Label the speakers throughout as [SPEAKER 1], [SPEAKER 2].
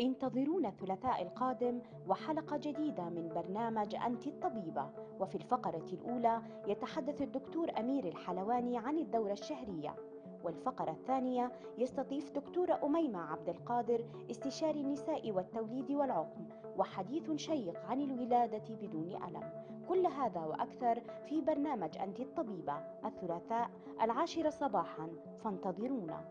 [SPEAKER 1] انتظرونا الثلاثاء القادم وحلقة جديدة من برنامج أنت الطبيبة. وفي الفقرة الأولى يتحدث الدكتور أمير الحلواني عن الدورة الشهرية، والفقرة الثانية يستضيف دكتورة أميمة عبد القادر استشاري النساء والتوليد والعقم، وحديث شيق عن الولادة بدون ألم. كل هذا وأكثر في برنامج أنت الطبيبة الثلاثاء 10 صباحا، فانتظرونا.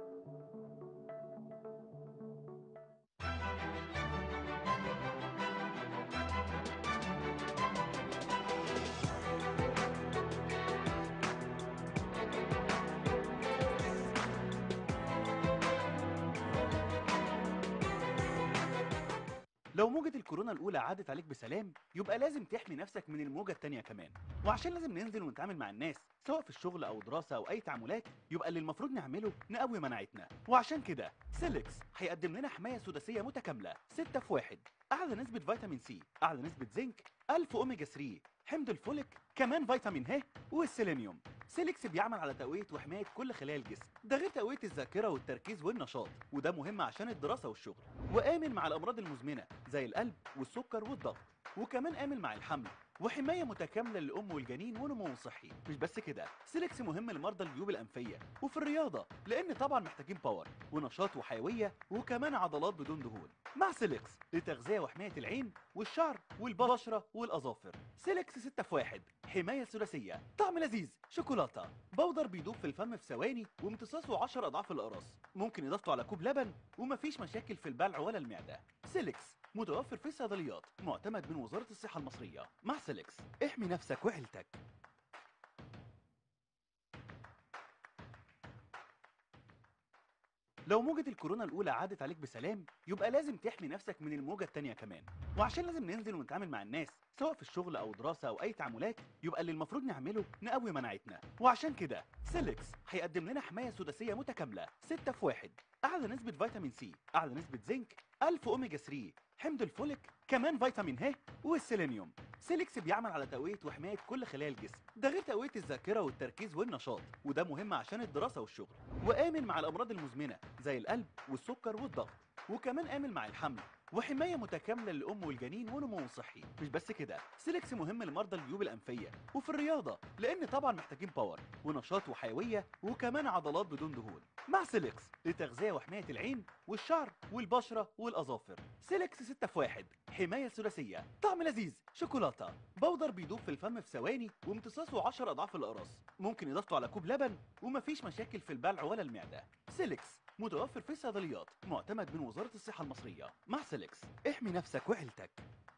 [SPEAKER 2] لو موجة الكورونا الأولى عادت عليك بسلام، يبقى لازم تحمي نفسك من الموجة التانية كمان. وعشان لازم ننزل ونتعامل مع الناس سواء في الشغل أو دراسة أو أي تعاملات، يبقى اللي المفروض نعمله نقوي مناعتنا. وعشان كده سيليكس هيقدم لنا حماية سداسية متكاملة 6 في 1، أعلى نسبة فيتامين سي، أعلى نسبة زنك، 1000 أوميجا 3، حمض الفوليك، كمان فيتامين ه والسيلينيوم. سيليكس بيعمل على تقوية وحماية كل خلايا الجسم، ده غير تقوية الذاكرة والتركيز والنشاط، وده مهم عشان الدراسة والشغل. وآمن مع الأمراض المزمنة زي القلب والسكر والضغط، وكمان آمن مع الحمل، وحماية متكاملة للأم والجنين ونمو صحي. مش بس كده، سيليكس مهم لمرضى الجيوب الأنفية وفي الرياضة، لأن طبعا محتاجين باور ونشاط وحيوية وكمان عضلات بدون دهون. مع سيليكس لتغذية وحماية العين والشعر والبشرة والأظافر. سيليكس 6 في 1، حماية ثلاثية، طعم لذيذ، شوكولاتة، بودر بيدوب في الفم في ثواني وامتصاصه 10 أضعاف الأقراص، ممكن إضافته على كوب لبن ومفيش مشاكل في البلع ولا المعدة. سيليكس متوفر في الصيدليات، معتمد من وزارة الصحة المصرية. مع سيليكس احمي نفسك وعيلتك. لو موجة الكورونا الأولى عادت عليك بسلام، يبقى لازم تحمي نفسك من الموجة التانية كمان. وعشان لازم ننزل ونتعامل مع الناس سواء في الشغل أو دراسة أو أي تعاملات، يبقى اللي المفروض نعمله نقوي مناعتنا. وعشان كده سيليكس هيقدم لنا حماية سداسية متكاملة 6 في 1، أعلى نسبة فيتامين سي، أعلى نسبة زنك، 1000 أوميجا 3، حمض الفوليك، كمان فيتامين ه والسيلينيوم. سيليكس بيعمل على تقوية وحماية كل خلايا الجسم، ده غير تقوية الذاكرة والتركيز والنشاط، وده مهم عشان الدراسة والشغل. وآمن مع الأمراض المزمنة زي القلب والسكر والضغط، وكمان آمن مع الحمل، وحماية متكاملة للأم والجنين ونمو صحي. مش بس كده، سيليكس مهم لمرضى الجيوب الأنفية وفي الرياضة، لأن طبعا محتاجين باور ونشاط وحيوية وكمان عضلات بدون دهون. مع سيليكس لتغذية وحماية العين والشعر والبشرة والأظافر. سيليكس 6 في 1، حماية ثلاثية، طعم لذيذ، شوكولاتة، بودر بيدوب في الفم في ثواني وامتصاصه 10 أضعاف الأقراص، ممكن إضافته على كوب لبن ومفيش مشاكل في البلع ولا المعدة. سيليكس متوفر في الصيدليات، معتمد من وزارة الصحة المصرية. مع سيليكس احمي نفسك وعيلتك.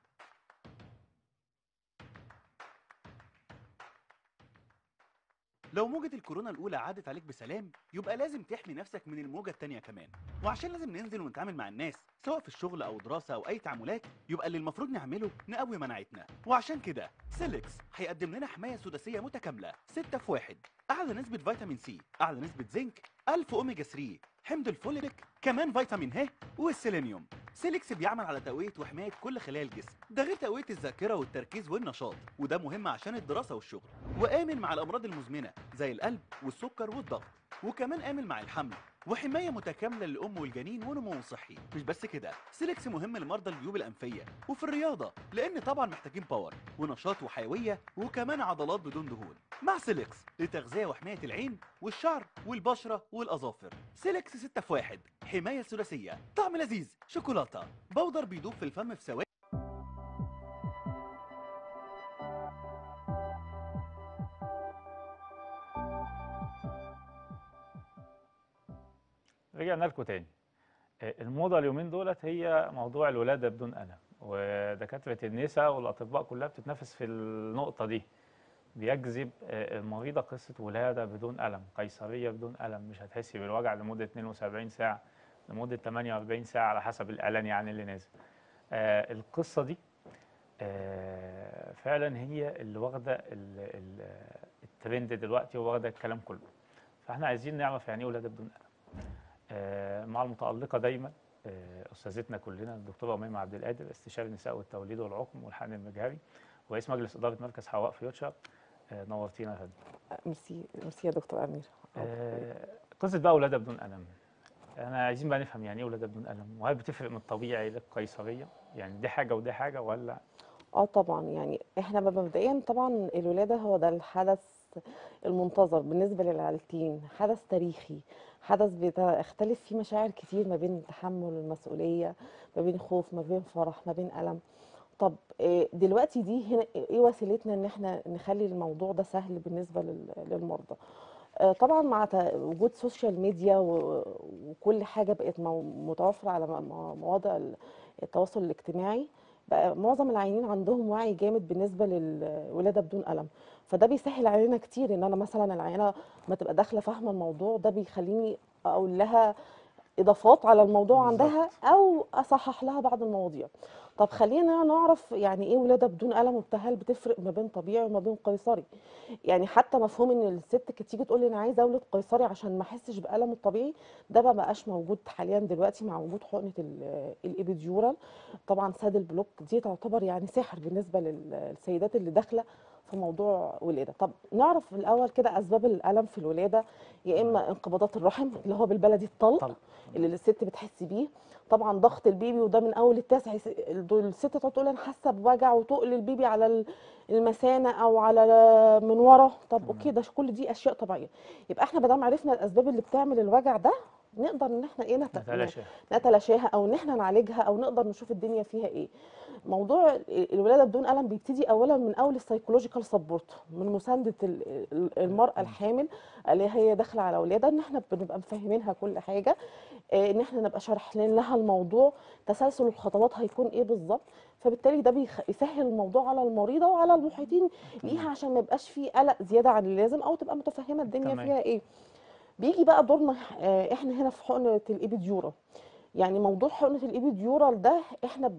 [SPEAKER 2] لو موجة الكورونا الأولى عادت عليك بسلام، يبقى لازم تحمي نفسك من الموجة التانية كمان. وعشان لازم ننزل ونتعامل مع الناس سواء في الشغل أو دراسة أو أي تعاملات، يبقى اللي المفروض نعمله نقوي مناعتنا. وعشان كده سيليكس هيقدم لنا حماية سداسية متكاملة 6 في 1، أعلى نسبة فيتامين سي، أعلى نسبة زنك، 1000 أوميجا 3، حمض الفوليك، كمان فيتامين ه والسيلينيوم. سيليكس بيعمل على تقوية وحماية كل خلايا الجسم، ده غير تقوية الذاكرة والتركيز والنشاط، وده مهم عشان الدراسة والشغل. وآمن مع الأمراض المزمنة زي القلب والسكر والضغط، وكمان آمن مع الحمل، وحماية متكاملة للأم والجنين ونمو صحي. مش بس كده، سيليكس مهم لمرضى الجيوب الأنفية وفي الرياضة، لأن طبعا محتاجين باور ونشاط وحيوية وكمان عضلات بدون دهون. مع سيليكس لتغذية وحماية العين والشعر والبشرة والأظافر. سيليكس 6 في 1، حماية ثلاثية، طعم لذيذ، شوكولاتة، بودر بيدوب في الفم في ثواني.
[SPEAKER 3] رجعنا لكم تاني. الموضة اليومين دولت هي موضوع الولادة بدون ألم، ودكاترة النساء والأطباء كلها بتتنافس في النقطة دي. بيجذب المريضة قصة ولادة بدون ألم، قيصرية بدون ألم، مش هتحسي بالوجع لمدة 72 ساعة لمدة 48 ساعة على حسب الإعلان يعني اللي نازل. القصة دي فعلا هي اللي واخدة الترند دلوقتي وواخدة الكلام كله. فاحنا عايزين نعرف يعني ايه ولادة بدون ألم. مع المتألقة دايما أستاذتنا كلنا الدكتورة أميمة عبد القادر، استشاري النساء والتوليد والعقم والحقن المجهري ورئيس مجلس إدارة مركز حواء فيوتشر. نورتينا يا فندم.
[SPEAKER 4] ميرسي ميرسي يا دكتور أمير.
[SPEAKER 3] قصة بقى ولادة بدون ألم، انا عايزين بقى نفهم يعني ايه ولاده بدون الم، وهل بتفرق من الطبيعي للقيصريه؟ يعني دي حاجه ودي حاجه ولا؟
[SPEAKER 4] اه طبعا، يعني احنا مبدئيا طبعا الولادة هو ده الحدث المنتظر بالنسبة للعائلتين، حدث تاريخي، حدث بيختلف فيه مشاعر كتير، ما بين تحمل المسؤولية، ما بين خوف، ما بين فرح، ما بين ألم. طب دلوقتي دي هنا ايه وسيلتنا ان احنا نخلي الموضوع ده سهل بالنسبة للمرضى؟ طبعا مع وجود سوشيال ميديا وكل حاجة بقت متوفرة على مواضع التواصل الاجتماعي، بقى معظم العيانين عندهم وعي جامد بالنسبة للولادة بدون ألم. فده بيسهل علينا كتير ان انا مثلا العيانة ما تبقى داخلة فاهمة الموضوع ده، بيخليني اقول لها اضافات على الموضوع عندها
[SPEAKER 3] بالظبط.
[SPEAKER 4] او اصحح لها بعض المواضيع. طب خلينا نعرف يعني ايه ولاده بدون الم، وهل بتفرق ما بين طبيعي وما بين قيصري؟ يعني حتى مفهوم ان الست كانت تيجي تقول لي انا عايزه اولد قيصري عشان ما احسش بالم الطبيعي، ده ما بقاش موجود حاليا دلوقتي مع وجود حقنه الابيديورال. طبعا ساد البلوك دي تعتبر يعني سحر بالنسبه للسيدات اللي داخله في موضوع ولاده. طب نعرف الاول كده اسباب الالم في الولاده. يا
[SPEAKER 3] تمام.
[SPEAKER 4] اما انقباضات الرحم اللي هو بالبلدي الطلق
[SPEAKER 3] طلق.
[SPEAKER 4] اللي الست بتحس بيه، طبعا ضغط البيبي وده من اول التاسع، الست تقعد تقول انا حاسه بوجع وتقل البيبي على المثانه او على من ورا. طب اوكي،
[SPEAKER 3] تمام.
[SPEAKER 4] ده كل دي اشياء طبيعيه. يبقى احنا ما دام عرفنا الاسباب اللي بتعمل الوجع ده، نقدر ان احنا ايه
[SPEAKER 3] نتلاشاها.
[SPEAKER 4] نتلاشاها، او ان احنا نعالجها، او نقدر نشوف الدنيا فيها ايه. موضوع الولاده بدون الم بيبتدي اولا من اول السايكولوجيكال سبورت، من مسانده المراه الحامل اللي هي داخله على ولاده، ان احنا بنبقى مفهمينها كل حاجه، ان احنا نبقى شارحين لها الموضوع، تسلسل الخطوات هيكون ايه بالظبط. فبالتالي ده بيسهل الموضوع على المريضه وعلى المحيطين
[SPEAKER 3] تمام.
[SPEAKER 4] ليها، عشان ما يبقاش فيه قلق زياده عن اللازم، او تبقى متفهمه الدنيا
[SPEAKER 3] تمام.
[SPEAKER 4] فيها ايه. بيجي بقى دورنا احنا هنا في حقنه الابيديورال. يعني موضوع حقنه الابيديورال ده احنا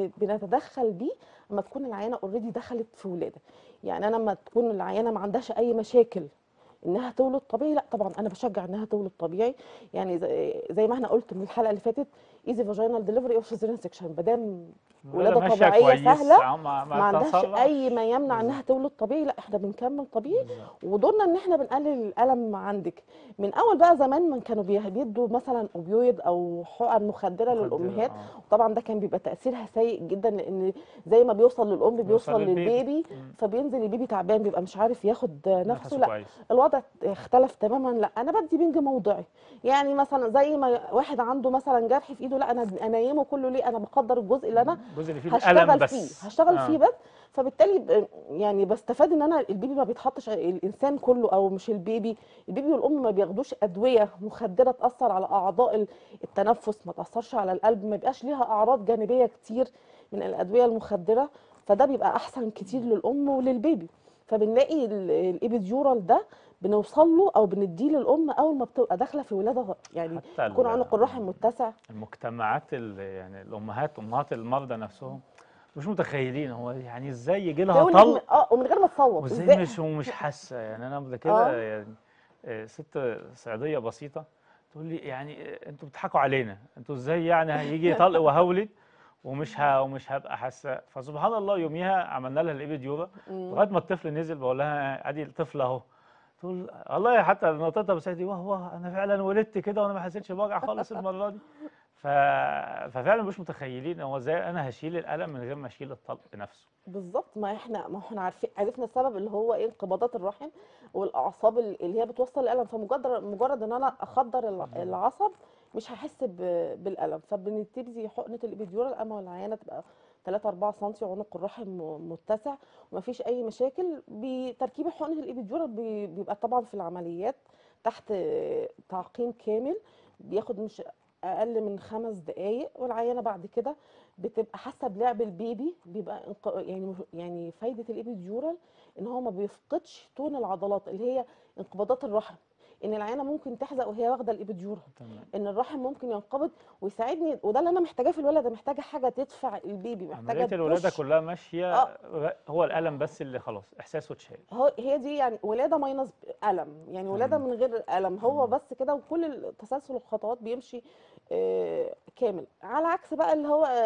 [SPEAKER 4] بنتدخل بيه لما تكون العيانه اوريدي دخلت في ولاده. يعني انا لما تكون العيانه ما عندهاش اي مشاكل انها تولد طبيعي، لا طبعا انا بشجع انها تولد طبيعي. يعني زي ما احنا قلت من الحلقه اللي فاتت، ايزي فاجينال ديليفري اوف سيزيريان سيكشن، مادام
[SPEAKER 3] الولاده
[SPEAKER 4] ولاده
[SPEAKER 3] ماشيه
[SPEAKER 4] طبيعيه
[SPEAKER 3] كويس،
[SPEAKER 4] سهله
[SPEAKER 3] ما
[SPEAKER 4] ما عندهاش اي
[SPEAKER 3] تصلحش.
[SPEAKER 4] ما يمنع انها
[SPEAKER 3] بالظبط.
[SPEAKER 4] تولد طبيعي، لا احنا بنكمل طبيعي.
[SPEAKER 3] بالظبط.
[SPEAKER 4] ودورنا ان احنا بنقلل الالم عندك. من اول بقى زمان ما كانوا بيدوا مثلا اوبيويد او حقن مخدره
[SPEAKER 3] مخدره،
[SPEAKER 4] للامهات،
[SPEAKER 3] اه.
[SPEAKER 4] وطبعا ده كان بيبقى تاثيرها سيء جدا، لان زي ما بيوصل للام
[SPEAKER 3] بيوصل
[SPEAKER 4] بيوصل
[SPEAKER 3] للبيبي.
[SPEAKER 4] للبيبي، فبينزل البيبي تعبان، بيبقى مش عارف ياخد نفسه.
[SPEAKER 3] نفسه
[SPEAKER 4] لا،
[SPEAKER 3] كويس.
[SPEAKER 4] الوضع اختلف تماما. لا انا بدي بنج موضعي، يعني مثلا زي ما واحد عنده مثلا جرح في ايده، لا انا انيمه كله. ليه؟ انا بقدر الجزء اللي انا
[SPEAKER 3] الجزء اللي فيه الالم
[SPEAKER 4] هشتغل فيه،
[SPEAKER 3] بس،
[SPEAKER 4] هشتغل فيه
[SPEAKER 3] اه.
[SPEAKER 4] بس. فبالتالي يعني بستفاد ان انا البيبي ما بيتحطش، الانسان كله او مش البيبي، البيبي والام ما بياخدوش ادويه مخدره تاثر على اعضاء التنفس، ما تاثرش على القلب، ما بيبقاش ليها اعراض جانبيه كتير من الادويه المخدره. فده بيبقى احسن كتير للام وللبيبي. فبنلاقي الابيديورال ده بنوصل له او بنديه للام اول ما بتبقى داخله في ولاده، يعني
[SPEAKER 3] حتى
[SPEAKER 4] يكون عنق الرحم متسع.
[SPEAKER 3] المجتمعات يعني الامهات، امهات المرضى نفسهم مش متخيلين هو يعني ازاي يجي لها
[SPEAKER 4] تولد من
[SPEAKER 3] طلق
[SPEAKER 4] ومن غير ما تصوت
[SPEAKER 3] وازاي
[SPEAKER 4] ازاي.
[SPEAKER 3] مش حاسه. يعني انا قبل
[SPEAKER 4] اه
[SPEAKER 3] كده يعني ست صعيديه بسيطه تقول لي يعني انتوا بتضحكوا علينا، انتوا ازاي يعني هيجي طلق وهولد ومش هبقى حاسه. فسبحان الله يوميها عملنا لها الابيديورا
[SPEAKER 4] مم.
[SPEAKER 3] لغايه ما الطفل نزل. بقول لها ادي الطفل اهو. تقول والله حتى نطيتها بسيدي واه انا فعلا ولدت كده وانا ما حسيتش بوجع خالص المره دي. ف... ففعلا مش متخيلين هو ازاي انا هشيل الالم من غير ما اشيل الطلق نفسه.
[SPEAKER 4] بالظبط. ما احنا عرفنا السبب اللي هو ايه، انقباضات الرحم والاعصاب اللي هي بتوصل الالم. فمجرد ان انا اخدر العصب مش هحس بالالم. فبنبتدي حقنه الابيديورال اما العيانه تبقى 3 4 سم عنق الرحم متسع ومفيش اي مشاكل. بتركيب حقنه الابيديورال بيبقى طبعا في العمليات تحت تعقيم كامل، بياخد مش اقل من 5 دقائق. والعيانه بعد كده بتبقى حاسه بلعب البيبي. بيبقى يعني فايده الابيديورال ان هو ما بيفقدش تون العضلات اللي هي انقباضات الرحم. ان العيانه ممكن تحزق وهي واخده الابيديورال،
[SPEAKER 3] تمام.
[SPEAKER 4] ان الرحم ممكن ينقبض ويساعدني. وده اللي انا محتاجاه في الولاده، محتاجه حاجه تدفع البيبي، محتاجه
[SPEAKER 3] عمليه الولاده
[SPEAKER 4] تبوش.
[SPEAKER 3] كلها ماشيه،
[SPEAKER 4] اه
[SPEAKER 3] هو الالم بس اللي خلاص احساسه اتشال.
[SPEAKER 4] هي دي يعني ولاده ماينس الم، يعني ولاده
[SPEAKER 3] تمام.
[SPEAKER 4] من غير الم، هو
[SPEAKER 3] تمام.
[SPEAKER 4] بس كده. وكل تسلسل الخطوات بيمشي كامل. على عكس بقى اللي هو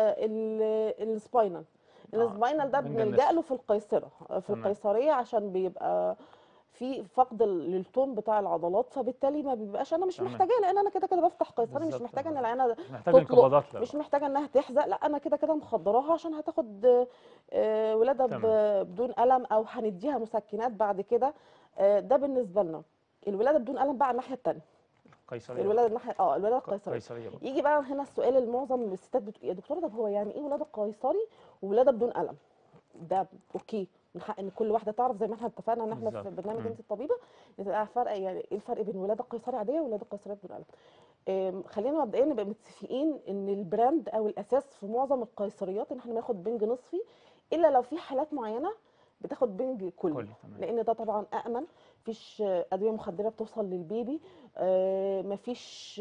[SPEAKER 4] السباينال.
[SPEAKER 3] اه.
[SPEAKER 4] السباينال ده
[SPEAKER 3] بنج
[SPEAKER 4] بنلجأ
[SPEAKER 3] النسف.
[SPEAKER 4] له في القيصره، في
[SPEAKER 3] تمام.
[SPEAKER 4] القيصريه، عشان بيبقى في فقد للتون بتاع العضلات، فبالتالي ما بيبقاش انا مش
[SPEAKER 3] تمام.
[SPEAKER 4] محتاجاه، لان انا كده كده بفتح قيصري، مش
[SPEAKER 3] بالظبط.
[SPEAKER 4] محتاجه ان العيانه
[SPEAKER 3] مش محتاج
[SPEAKER 4] تطلق،
[SPEAKER 3] انقباضات، لا
[SPEAKER 4] مش
[SPEAKER 3] لا.
[SPEAKER 4] محتاجه انها تحزق، لا انا كده كده مخدراها عشان هتاخد ولاده
[SPEAKER 3] تمام.
[SPEAKER 4] بدون الم، او هنديها مسكنات بعد كده. ده بالنسبه لنا. الولاده بدون الم بقى الناحيه الثانيه،
[SPEAKER 3] قيصريه
[SPEAKER 4] الولاده
[SPEAKER 3] بقى.
[SPEAKER 4] الناحيه الولاده القيصريه.
[SPEAKER 3] قيصريه بقى.
[SPEAKER 4] يجي بقى هنا السؤال اللي معظم الستات يا دكتوره، طب هو يعني ايه ولاده قيصري وولاده بدون الم؟ ده اوكي، من حق ان كل واحده تعرف، زي ما احنا اتفقنا ان احنا
[SPEAKER 3] بالظبط.
[SPEAKER 4] في برنامج انت الطبيبه نبقى فرق، يعني ايه الفرق بين ولاده قيصريه عاديه وولاده قيصريه بدون الم. خلينا مبدئيا نبقى متفقين ان البراند او الاساس في معظم القيصريات ان احنا بناخد بنج نصفي، الا لو في حالات معينه بتاخد بنج كلي،
[SPEAKER 3] تمام.
[SPEAKER 4] لان ده طبعا امن. مفيش ادويه مخدره بتوصل للبيبي، مفيش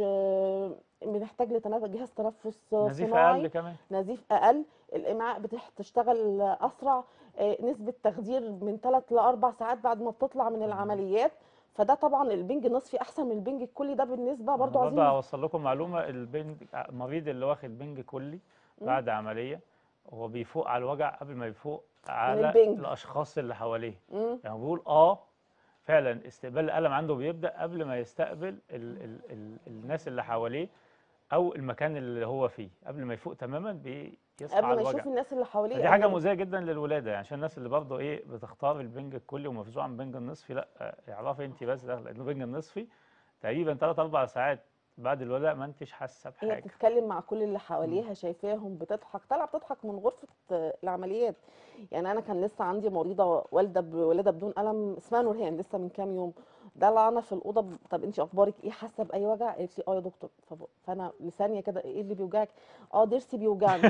[SPEAKER 4] بنحتاج جهاز تنفس
[SPEAKER 3] نزيف اقل
[SPEAKER 4] صناعي،
[SPEAKER 3] كمان.
[SPEAKER 4] نزيف اقل، الامعاء بتشتغل اسرع، نسبه تخدير من 3 ل 4 ساعات بعد ما بتطلع من
[SPEAKER 3] تمام.
[SPEAKER 4] العمليات. فده طبعا البنج النصفي احسن من البنج الكلي. ده بالنسبه
[SPEAKER 3] انا
[SPEAKER 4] برضو
[SPEAKER 3] برضه
[SPEAKER 4] عايزين
[SPEAKER 3] هوصل لكم معلومه، المريض اللي واخد بنج كلي
[SPEAKER 4] مم.
[SPEAKER 3] بعد عمليه هو بيفوق على الوجع قبل ما يفوق
[SPEAKER 4] من
[SPEAKER 3] على
[SPEAKER 4] البنج.
[SPEAKER 3] الاشخاص اللي حواليه.
[SPEAKER 4] مم.
[SPEAKER 3] يعني بيقول فعلا استقبال الالم عنده بيبدا قبل ما يستقبل ال الناس اللي حواليه او المكان اللي هو فيه، قبل ما يفوق تماما بيصحى
[SPEAKER 4] قبل
[SPEAKER 3] على
[SPEAKER 4] ما
[SPEAKER 3] الوجع.
[SPEAKER 4] يشوف الناس اللي حواليه
[SPEAKER 3] فدي حاجه
[SPEAKER 4] يعني.
[SPEAKER 3] مؤذيه جدا للولاده، يعني عشان الناس اللي برضه بتختار البنج الكلي ومفزوعه عن البنج النصفي، لا اعرفي انت بس ده، لانه البنج النصفي تقريبا 3 4 ساعات بعد الولاده ما انتش حاسه
[SPEAKER 4] هي
[SPEAKER 3] بحاجه.
[SPEAKER 4] بتتكلم مع كل اللي
[SPEAKER 3] مم.
[SPEAKER 4] حواليها، شايفاهم بتضحك، طالعه بتضحك من غرفه العمليات. يعني انا كان لسه عندي مريضه والده بولاده بدون الم اسمها نورهان لسه من كام يوم، دلعنا في الاوضه، طب انت اخبارك ايه، حاسه باي وجع؟ قالت لي يا دكتور. فانا لثانيه كده، ايه اللي بيوجعك؟ ضرسي بيوجعني.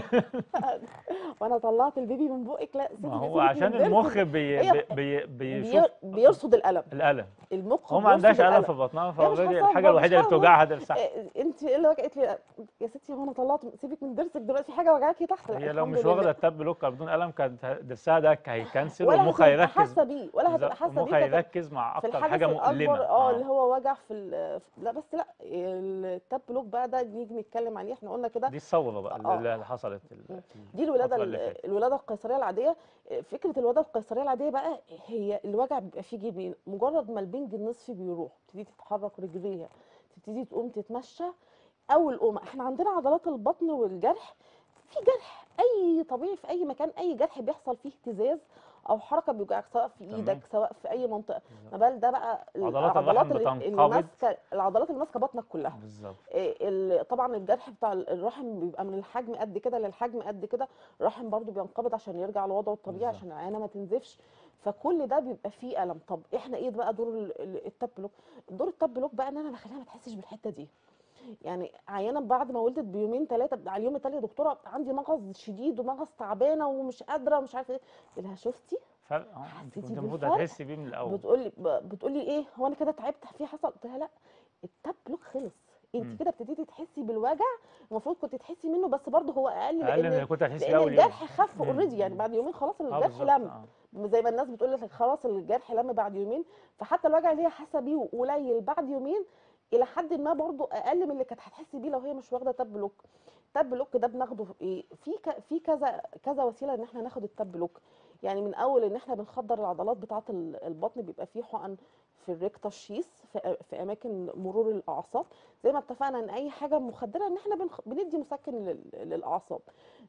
[SPEAKER 4] وانا طلعت البيبي من بقك، لا
[SPEAKER 3] ما
[SPEAKER 4] سيبك
[SPEAKER 3] هو
[SPEAKER 4] سيبك
[SPEAKER 3] عشان
[SPEAKER 4] من ضرسك.
[SPEAKER 3] المخ
[SPEAKER 4] هي
[SPEAKER 3] بيشوف
[SPEAKER 4] بيرصد الالم،
[SPEAKER 3] الالم.
[SPEAKER 4] المخ
[SPEAKER 3] هو ما عندهاش
[SPEAKER 4] بيرصد
[SPEAKER 3] الم
[SPEAKER 4] الالم.
[SPEAKER 3] في بطنها،
[SPEAKER 4] هي مش
[SPEAKER 3] فاوريدي
[SPEAKER 4] حاسه
[SPEAKER 3] الحاجه
[SPEAKER 4] مش
[SPEAKER 3] الوحيده اللي
[SPEAKER 4] حاسه.
[SPEAKER 3] بتوجعها ضرسها.
[SPEAKER 4] انت ايه اللي قالت لي يا ستي هو انا طلعت، سيبك من ضرسك دلوقتي، في حاجه وجعاكي تحت؟ لا
[SPEAKER 3] هي لو
[SPEAKER 4] الحمد
[SPEAKER 3] مش واخده
[SPEAKER 4] لله.
[SPEAKER 3] التاب لوكر بدون الم كانت ضرسها ده هيكنسل
[SPEAKER 4] ولا
[SPEAKER 3] والمخ
[SPEAKER 4] هتبقى
[SPEAKER 3] هيركز.
[SPEAKER 4] حاسه بيه، ولا هتبقى
[SPEAKER 3] بالظبط،
[SPEAKER 4] حاسه
[SPEAKER 3] والمخ
[SPEAKER 4] بيه. كانت
[SPEAKER 3] هيركز مع
[SPEAKER 4] في
[SPEAKER 3] اكتر
[SPEAKER 4] الحدث
[SPEAKER 3] حاجه
[SPEAKER 4] الاكبر
[SPEAKER 3] مؤلمه.
[SPEAKER 4] اللي هو وجع لا بس لا، التاب لوك بقى ده نيجي نتكلم عليه، احنا قلنا كده.
[SPEAKER 3] دي الثوره بقى
[SPEAKER 4] اه
[SPEAKER 3] اللي حصلت
[SPEAKER 4] دي الولاده
[SPEAKER 3] الفتره اللي فاتت.
[SPEAKER 4] الولاده القيصريه العاديه. فكره الولاده القيصريه العاديه بقى، هي الوجع بيبقى فيه جيبين، مجرد ما البنج النصفي بيروح تبتدي تتحرك رجليها، تبتدي تقوم تتمشى. اول قومه احنا عندنا عضلات البطن والجرح، في جرح اي طبيعي في اي مكان، اي جرح بيحصل فيه اهتزاز او حركه بيوجعك، سواء في
[SPEAKER 3] تمام.
[SPEAKER 4] ايدك سواء في اي منطقه.
[SPEAKER 3] بالظبط.
[SPEAKER 4] ما بال ده بقى
[SPEAKER 3] عضلات
[SPEAKER 4] العضلات
[SPEAKER 3] الرحم
[SPEAKER 4] اللي
[SPEAKER 3] بتنقبض.
[SPEAKER 4] ماسكه، العضلات اللي ماسكه بطنك كلها.
[SPEAKER 3] بالظبط.
[SPEAKER 4] طبعا الجرح بتاع الرحم بيبقى من الحجم قد كده للحجم قد كده، الرحم برضو بينقبض عشان يرجع لوضعه الطبيعي،
[SPEAKER 3] بالظبط.
[SPEAKER 4] عشان العيانه ما تنزفش. فكل ده بيبقى فيه الم. طب احنا ايه بقى دور التاب بلوك؟ دور التاب بلوك بقى ان انا بخليها ما تحسش بالحته دي. يعني عيانه بعد ما ولدت بيومين ثلاثه، على اليوم التاني يا دكتوره عندي مغص شديد ومغص تعبانه ومش قادره ومش عارفه ايه. قلت لها شفتي،
[SPEAKER 3] فرق انت
[SPEAKER 4] حسيتي
[SPEAKER 3] كنت المفروض
[SPEAKER 4] بالفرق؟
[SPEAKER 3] هتحسي بيه من الاول.
[SPEAKER 4] بتقولي ايه، هو انا كده تعبت في حصل؟ قلت لها لا، التاب بلوك خلص، انت
[SPEAKER 3] مم.
[SPEAKER 4] كده ابتديتي تحسي بالوجع، المفروض كنت تحسي منه بس برضه هو اقل،
[SPEAKER 3] اقل من اللي كنت هتحسي بيه اول يوم.
[SPEAKER 4] الجرح خف اوريدي، يعني بعد يومين خلاص الجرح
[SPEAKER 3] بالظبط.
[SPEAKER 4] لم. زي ما الناس بتقول لك خلاص الجرح لم بعد يومين، فحتى الوجع اللي هي حاسه بيه قليل بعد يومين الى حد ما برضه اقل من اللي كانت هتحسي بيه لو هي مش واخده تاب بلوك. التاب بلوك ده بناخده في ايه، في كذا كذا وسيله ان احنا ناخد التاب بلوك. يعني من اول ان احنا بنخدر العضلات بتاعه البطن، بيبقى فيه حقن في الريكتا شيس في اماكن مرور الاعصاب. زي ما اتفقنا ان اي حاجه مخدره ان احنا بندي مسكن للاعصاب.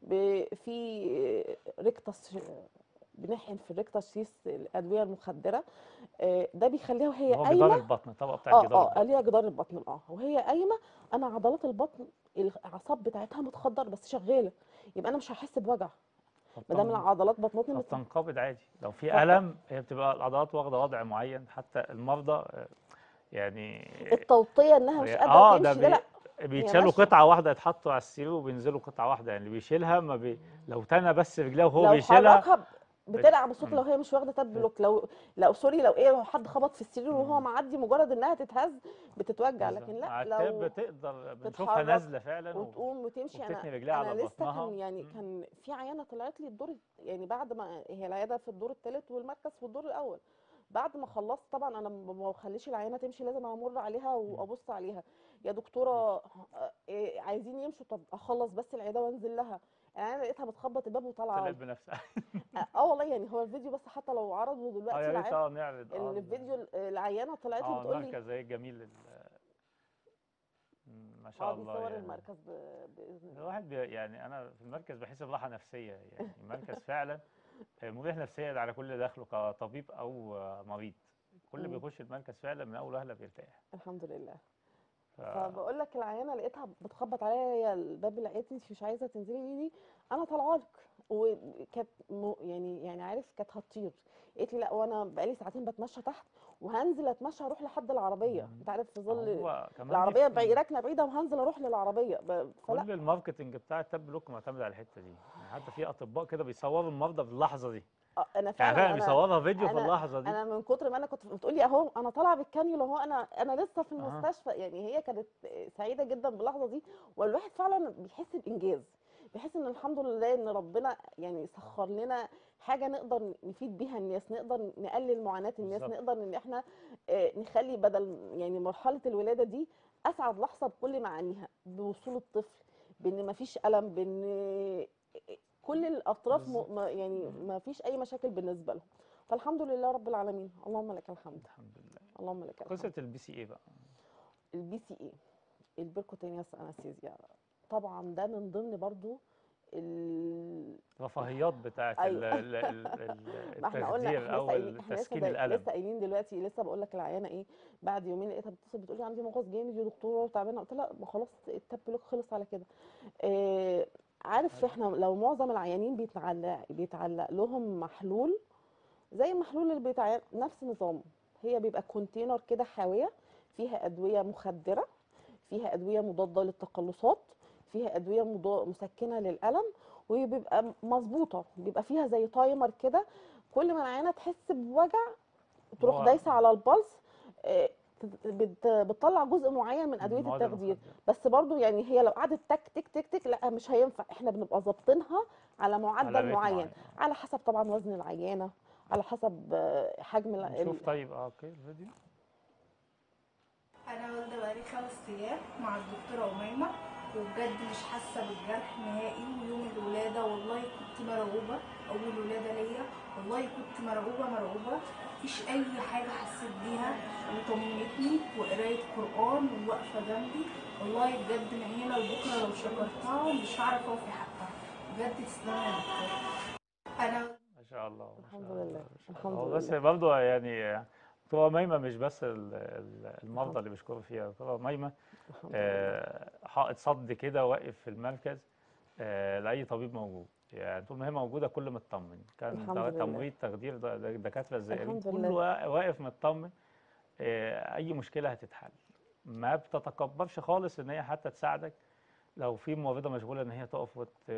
[SPEAKER 4] في ريكتاس بنحقن في الريكتا شيس الادويه المخدره. ده بيخليها وهي
[SPEAKER 3] هو جدار
[SPEAKER 4] قايمه.
[SPEAKER 3] البطن، الطبقه بتاعت جدار البطن.
[SPEAKER 4] ليها جدار البطن. وهي قايمه انا عضلات البطن الاعصاب بتاعتها متخدر بس شغاله، يبقى انا مش هحس بوجع ما دام العضلات بطنتي
[SPEAKER 3] فبتنقبض عادي. لو في الم هي بتبقى العضلات واخده وضع معين، حتى المرضى يعني
[SPEAKER 4] التوطيه انها مش قادره تمشي، ده لا
[SPEAKER 3] بيتشالوا قطعه واحده، يتحطوا على السرير وبينزلوا قطعه واحده، يعني اللي بيشيلها ما لو تنى بس رجليه وهو
[SPEAKER 4] لو
[SPEAKER 3] بيشيلها
[SPEAKER 4] حركها بترقع بصوت لو هي مش واخده تاب بلوك. لو سوري لو لو حد خبط في السرير وهو معدي مجرد انها تتهز بتتوجع، لكن لا
[SPEAKER 3] مع التاب
[SPEAKER 4] لو
[SPEAKER 3] بتقدر بنشوفها
[SPEAKER 4] تتحرك
[SPEAKER 3] نازله فعلا
[SPEAKER 4] وتقوم وتمشي.
[SPEAKER 3] وبتثني رجليها
[SPEAKER 4] انا
[SPEAKER 3] على
[SPEAKER 4] لسه
[SPEAKER 3] بطنها.
[SPEAKER 4] كان في عيانه طلعت لي الدور، يعني بعد ما هي العياده في الدور الثالث والمركز في الدور الاول، بعد ما خلصت طبعا انا ما بخليش العيانه تمشي، لازم امر عليها وابص عليها. يا دكتوره عايزين يمشوا، طب اخلص بس العياده وانزل لها. انا لقيتها بتخبط الباب وطالعه
[SPEAKER 3] طلعت
[SPEAKER 4] لي.
[SPEAKER 3] بنفسها.
[SPEAKER 4] والله يعني هو الفيديو بس حتى لو عرضه
[SPEAKER 3] اه
[SPEAKER 4] دلوقتي
[SPEAKER 3] يا ريت نعرض
[SPEAKER 4] الفيديو العيانه طلعت لي بتقول لي
[SPEAKER 3] المركز ايه جميل ما شاء الله
[SPEAKER 4] بيصور
[SPEAKER 3] يعني.
[SPEAKER 4] المركز باذن الله.
[SPEAKER 3] الواحد يعني انا في المركز بحس براحه نفسيه، يعني المركز فعلا مريح نفسيا على كل اللي داخله كطبيب او مريض. كل اللي
[SPEAKER 4] امم
[SPEAKER 3] بيخش المركز فعلا من اول وهله بيرتاح.
[SPEAKER 4] الحمد لله.
[SPEAKER 3] ف
[SPEAKER 4] فبقول لك العيانه لقيتها بتخبط عليا، هي الباب اللي لقيتني مش عايزه تنزلي لي، انا طالعه لك. وكانت يعني عارف كانت هتطير. قالت لي لا، وانا بقالي ساعتين بتمشى تحت وهنزل اتمشى اروح لحد العربيه، انت عارف في ظل
[SPEAKER 3] هو كمان دي
[SPEAKER 4] العربيه راكنه بعيده وهنزل اروح للعربيه فلا.
[SPEAKER 3] كل الماركتنج بتاع التاب بلوك معتمد على الحته دي، يعني حتى في اطباء كده بيصوروا المرضى في اللحظه دي.
[SPEAKER 4] انا
[SPEAKER 3] يعني
[SPEAKER 4] فعلا
[SPEAKER 3] فعلا بيصورها فيديو في
[SPEAKER 4] انا
[SPEAKER 3] اللحظه دي.
[SPEAKER 4] انا من كتر ما انا كنت بتقولي اهو انا طالعه بالكانيولا اهو، انا لسه في
[SPEAKER 3] اها
[SPEAKER 4] المستشفى. يعني هي كانت سعيده جدا باللحظه دي. والواحد فعلا بيحس بانجاز، بيحس ان الحمد لله ان ربنا يعني سخر لنا حاجه نقدر نفيد بيها الناس، نقدر نقلل معاناه الناس،
[SPEAKER 3] بالظبط.
[SPEAKER 4] نقدر ان احنا نخلي بدل يعني مرحله الولاده دي اسعد لحظه بكل معانيها، بوصول الطفل، بان مفيش الم، بان كل الاطراف
[SPEAKER 3] بالظبط.
[SPEAKER 4] يعني ما فيش اي مشاكل بالنسبه لهم. فالحمد لله رب العالمين، اللهم لك الحمد.
[SPEAKER 3] الحمد لله.
[SPEAKER 4] اللهم لك
[SPEAKER 3] قصه
[SPEAKER 4] الحمد.
[SPEAKER 3] البي سي ايه بقى؟
[SPEAKER 4] البي سي اي، البيركوتينيوس انستيزيا، طبعا ده من ضمن برضو ال...
[SPEAKER 3] الرفاهيات بتاعت
[SPEAKER 4] ايوه ما احنا قلنا،
[SPEAKER 3] التخدير او
[SPEAKER 4] احنا
[SPEAKER 3] تسكين الالم.
[SPEAKER 4] لسه قايلين دلوقتي، لسه بقول لك العيانه ايه، بعد يومين لقيتها بتتصل بتقول لي عندي مغص جامد يا دكتوره وتعبانه. قلت لها ما خلاص التاب بلوك خلص على كده. عارف
[SPEAKER 3] أيوة.
[SPEAKER 4] احنا لو معظم العيانين بيتعلق لهم محلول زي المحلول اللي نفس نظامه. هي بيبقى كونتينر كده حاويه فيها ادويه مخدره، فيها ادويه مضاده للتقلصات، فيها ادويه مسكنه للالم، وبيبقى مظبوطه، بيبقى فيها زي تايمر كده. كل ما العيانه تحس بوجع تروح
[SPEAKER 3] هو
[SPEAKER 4] دايسه على البلس، بتطلع جزء معين من ادويه
[SPEAKER 3] المواد
[SPEAKER 4] التخدير.
[SPEAKER 3] المخدرة.
[SPEAKER 4] بس برضو يعني هي لو قعدت تك تك تك تك لا مش هينفع، احنا بنبقى ظابطينها على
[SPEAKER 3] على
[SPEAKER 4] معدل
[SPEAKER 3] ريت
[SPEAKER 4] معين،
[SPEAKER 3] معين
[SPEAKER 4] على حسب طبعا وزن العيانه، على حسب حجم
[SPEAKER 3] نشوف طيب اوكي الفيديو.
[SPEAKER 5] انا والده بقالي 5 ايام مع الدكتوره اميمه، وبجد مش حاسه بالجرح نهائي. ويوم الولاده والله كنت مرعوبه، اول ولاده ليا والله كنت مرعوبه. مفيش اي حاجه حسيت بيها، وطمنتني وقرايه قران وواقفه جنبي. والله بجد من هنا لبكره لو شكرتها مش هعرف اوفي حقها. بجد تسلمي يا دكتوره. انا
[SPEAKER 3] ما شاء الله ما
[SPEAKER 4] الحمد
[SPEAKER 3] شاء الله
[SPEAKER 4] لله
[SPEAKER 3] ما شاء الله.
[SPEAKER 4] الحمد
[SPEAKER 3] هو بس
[SPEAKER 4] لله
[SPEAKER 3] برضه يعني دكتورة ميمة مش بس المرضى
[SPEAKER 4] الحمد,
[SPEAKER 3] اللي بيشكروا فيها. دكتورة ميمة
[SPEAKER 4] الحمد لله
[SPEAKER 3] حائط صد كده واقف في المركز لأي طبيب موجود. يعني طول ما هي موجودة كل مطمن، كان
[SPEAKER 4] الحمد لله
[SPEAKER 3] تمريض تخدير دكاترة الزائرين
[SPEAKER 4] الحمد
[SPEAKER 3] كله
[SPEAKER 4] لله
[SPEAKER 3] واقف مطمن. أي مشكلة هتتحل. ما بتتكبرش خالص إن هي حتى تساعدك لو في ممرضة مشغولة إن هي تقف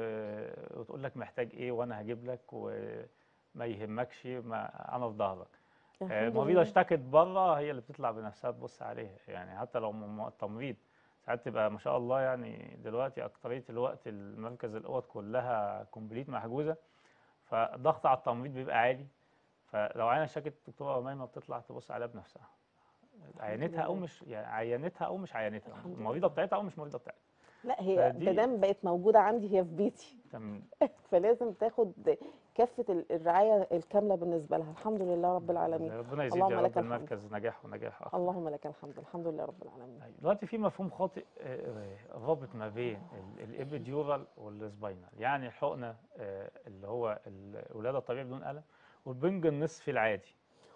[SPEAKER 3] وتقول لك محتاج إيه وأنا هجيب لك، وما يهمكش، ما أنا في ظهرك.
[SPEAKER 4] الحمد
[SPEAKER 3] مريضة
[SPEAKER 4] لله
[SPEAKER 3] اشتكت بره هي اللي بتطلع بنفسها تبص عليها، يعني حتى لو تمريض ساعات تبقى ما شاء الله. يعني دلوقتي أكترية الوقت المركز الأوض كلها كومبليت محجوزة، فالضغط على التمريض بيبقى عالي. فلو عينة اشتكت الدكتورة أميمة بتطلع تبص عليها بنفسها،
[SPEAKER 4] الحمد
[SPEAKER 3] عينتها أو
[SPEAKER 4] لله
[SPEAKER 3] مش يعني عينتها أو مش عينتها،
[SPEAKER 4] الحمد
[SPEAKER 3] المريضة
[SPEAKER 4] لله.
[SPEAKER 3] بتاعتها أو مش مريضة بتاعتها.
[SPEAKER 4] لا هي
[SPEAKER 3] فدي
[SPEAKER 4] مادام بقت موجوده عندي هي في بيتي
[SPEAKER 3] تم-
[SPEAKER 4] فلازم تاخد كافه الرعايه الكامله بالنسبه لها. الحمد لله رب العالمين.
[SPEAKER 3] ربنا يزيد يا
[SPEAKER 4] اللهم
[SPEAKER 3] رب
[SPEAKER 4] لك الحمد.
[SPEAKER 3] المركز نجاح ونجاح أكتر.
[SPEAKER 4] اللهم لك الحمد، الحمد لله رب العالمين.
[SPEAKER 3] أيوة. دلوقتي في مفهوم خاطئ رابط ما بين الابيديورال والسباينال، يعني الحقنه اللي هو الولاده الطبيعيه بدون الم، والبنج النصفي العادي.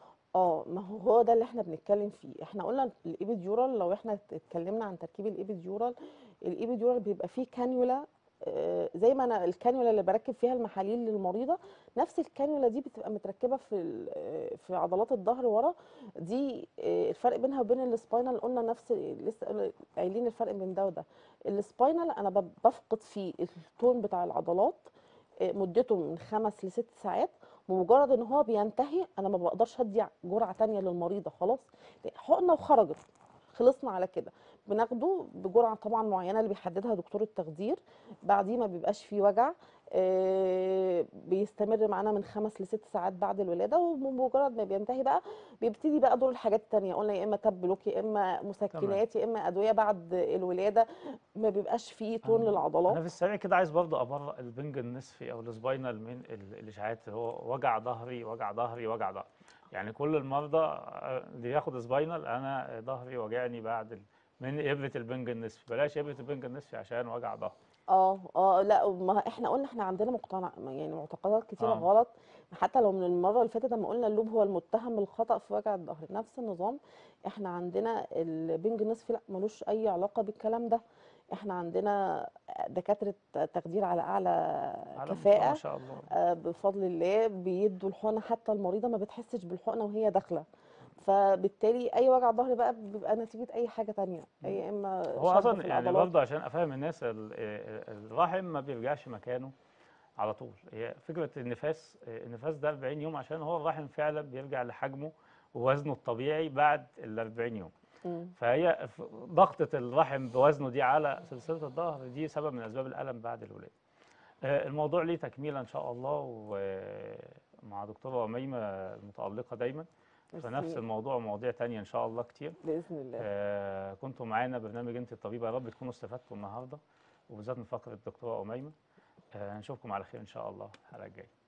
[SPEAKER 4] ما هو ده اللي احنا بنتكلم فيه. احنا قلنا الابيديورال، لو احنا اتكلمنا عن تركيب الابيديورال بيبقى فيه كانيولا، زي ما انا الكانيولا اللي بركب فيها المحاليل للمريضه، نفس الكانيولا دي بتبقى متركبه في عضلات الظهر ورا. دي الفرق بينها وبين السباينال قلنا نفس، لسه قايلين الفرق بين ده وده. السباينال انا بفقد فيه التون بتاع العضلات، مدته من 5 ل6 ساعات. بمجرد ان هو بينتهي انا ما بقدرش ادي جرعه تانية للمريضه، خلاص حقنه وخرجت، خلصنا على كده. بناخده بجرعه طبعا معينه اللي بيحددها دكتور التخدير، بعديه ما بيبقاش فيه وجع. بيستمر معانا من 5 ل6 ساعات بعد الولاده، وبمجرد ما بينتهي بقى بيبتدي بقى دور الحاجات التانيه. قلنا يا اما تاب بلوك، يا اما
[SPEAKER 3] تمام.
[SPEAKER 4] مسكنات، يا اما ادويه بعد الولاده، ما بيبقاش فيه طول
[SPEAKER 3] انا في
[SPEAKER 4] للعضلات.
[SPEAKER 3] السريع كده عايز برضه ابرئ البنج النصفي او السباينال من الاشاعات اللي هو وجع ظهري وجع ظهري وجع ظهري. يعني كل المرضى اللي ياخد سباينال انا ظهري وجعني بعد من ابره البنج النصفي. بلاش ابره البنج النصفي عشان وجع ظهر.
[SPEAKER 4] لا، ما احنا قلنا احنا عندنا يعني معتقدات كتيره
[SPEAKER 3] اه
[SPEAKER 4] غلط. حتى لو من المره اللي فاتت لما قلنا اللوب هو المتهم بالخطا في وجع الظهر، نفس النظام. احنا عندنا البنج النصفي لا، ملوش اي علاقه بالكلام ده. احنا عندنا دكاتره تخدير على اعلى
[SPEAKER 3] على مستوى ما
[SPEAKER 4] كفاءه،
[SPEAKER 3] شاء الله.
[SPEAKER 4] بفضل الله بيدوا الحقنه، حتى المريضه ما بتحسش بالحقنه وهي داخله. فبالتالي اي وجع ظهر بقى بيبقى نتيجه اي حاجه تانية، يا اما
[SPEAKER 3] هو
[SPEAKER 4] شد
[SPEAKER 3] اصلا
[SPEAKER 4] في
[SPEAKER 3] يعني
[SPEAKER 4] العضلات.
[SPEAKER 3] برضه عشان افهم الناس الرحم ما بيرجعش مكانه على طول. هي فكره النفاس ده 40 يوم عشان هو الرحم فعلا بيرجع لحجمه ووزنه الطبيعي بعد ال 40 يوم.
[SPEAKER 4] مم.
[SPEAKER 3] فهي ضغطة الرحم بوزنه دي على سلسلة الظهر دي سبب من أسباب الألم بعد الولادة. الموضوع ليه تكملة إن شاء الله، ومع دكتورة أميمة المتألقة دايما في نفس
[SPEAKER 4] ميرسي.
[SPEAKER 3] الموضوع ومواضيع تانية إن شاء الله كتير.
[SPEAKER 4] باذن الله.
[SPEAKER 3] كنتوا معانا برنامج أنت الطبيبة، يا رب تكونوا استفدتوا النهاردة وبالذات من فقرة الدكتورة أميمة. نشوفكم على خير إن شاء الله الحلقة الجاية.